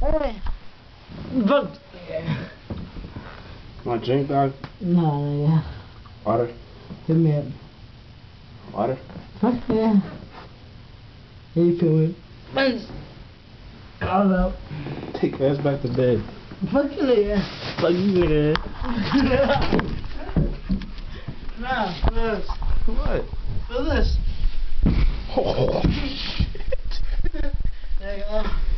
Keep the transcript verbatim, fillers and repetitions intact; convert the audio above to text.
Hey. Fuck. Yeah. Want a drink, dog? Nah, yeah. Water? Give me up. Water? Fuck yeah. How you feeling? I don't know. Take your ass back to bed. Fuck you, yeah. Fuck you, nigga. Nah, for this. What? For this. Oh, shit. There you go.